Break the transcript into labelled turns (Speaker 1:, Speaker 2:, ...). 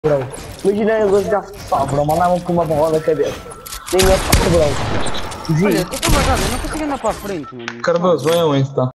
Speaker 1: bro. Imagina eu a jogar futsal, bro. Mandavam com uma bola na cabeça. Nem a parte, bro.
Speaker 2: Olha, eu tô vagando, eu não consigo andar para a frente, mano.
Speaker 3: Cardoso, vai aonde está?